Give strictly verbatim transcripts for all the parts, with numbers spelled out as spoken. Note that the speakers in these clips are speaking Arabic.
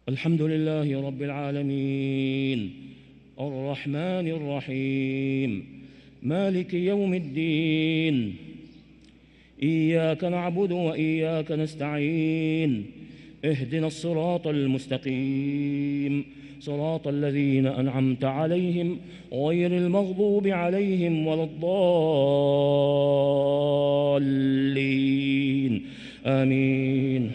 الحمد لله رب العالمين الرحمن الرحيم مالك يوم الدين إياك نعبد وإياك نستعين اهدنا الصراط المستقيم صراط الذين أنعمت عليهم غير المغضوب عليهم ولا الضالين آمين.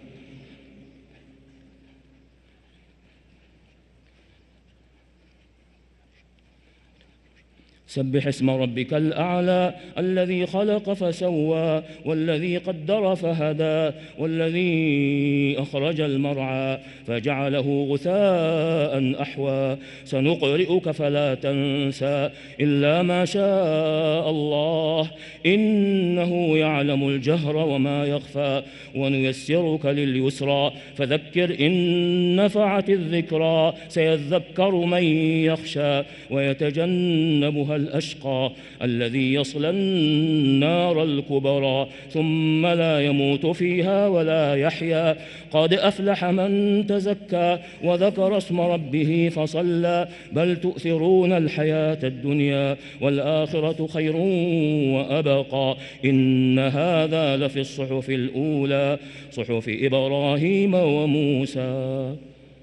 سبح اسم ربك الأعلى الذي خلق فسوى والذي قدر فهدى والذي أخرج المرعى فجعله غثاء أحوى سنقرئك فلا تنسى إلا ما شاء الله إنه يعلم الجهر وما يخفى ونيسرك لليسرى فذكر إن نفعت الذكرى سيذكر من يخشى ويتجنبها الأشقى الذي يصلى النار الكبرى ثم لا يموت فيها ولا يحيا قد أفلح من تزكى وذكر اسم ربه فصلى بل تؤثرون الحياة الدنيا والآخرة خير وأبقى إن هذا لفي الصحف الأولى صحف إبراهيم وموسى.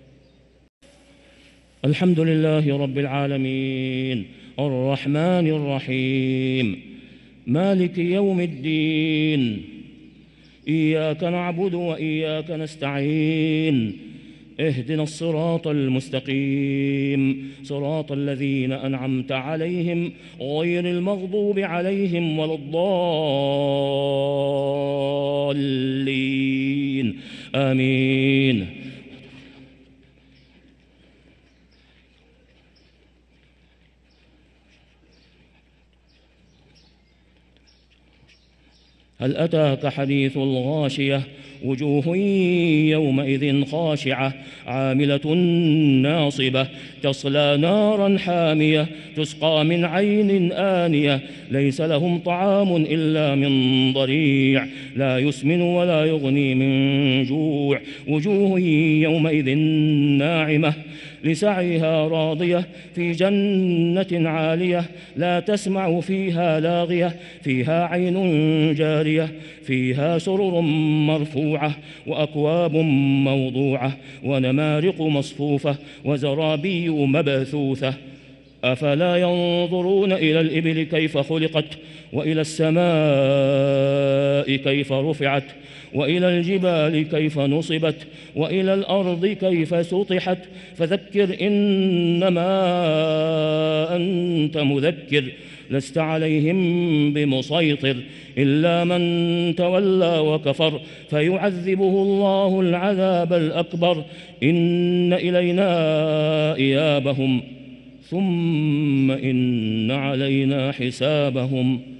الحمد لله رب العالمين الرحمن الرحيم مالك يوم الدين إياك نعبد وإياك نستعين اهدنا الصراط المستقيم صراط الذين أنعمت عليهم غير المغضوب عليهم ولا الضالين آمين. هل أتاك حديث الغاشية وجوه يومئذ خاشعة عاملة ناصبة تصلى نارا حامية تسقى من عين آنية ليس لهم طعام إلا من ضريع لا يسمن ولا يغني من جوع وجوه يومئذ ناعمة لسعيها راضية في جنة عالية لا تسمع فيها لاغية فيها عين جارية فيها سرر مرفوعة وأكواب موضوعة ونمارق مصفوفة وزرابي مبثوثة أفلا ينظرون إلى الإبل كيف خلقت وإلى السماء كيف رفعت وإلى الجبال كيف نصبت وإلى الأرض كيف سطحت فذكر إنما أنت مذكر لست عليهم بمسيطر إلا من تولى وكفر فيعذبه الله العذاب الأكبر إن إلينا إيابهم ثم إن علينا حسابهم.